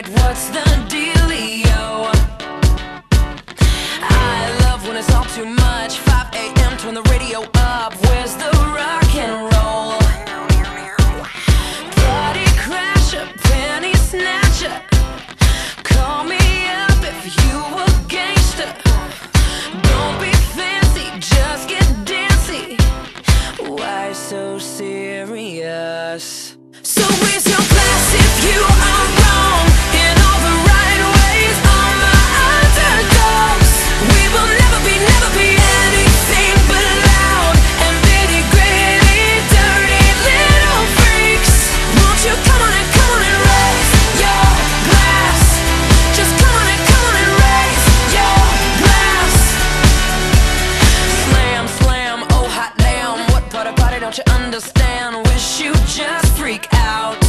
What's the dealio? I love when it's all too much. 5 a.m. turn the radio up. Where's the rock and roll? Party crasher, penny snatcher. Call me up if you a gangster. Don't be fancy, just get dancy. Why so serious? So raise your glass if you are wrong in all the right ways. All my underdogs, we will never be anything but loud and bitty, gritty, dirty little freaks. Won't you come on and raise your glass? Just come on and raise your glass. Slam, slam, oh hot damn. What part of party don't you understand? Wish you just freak out.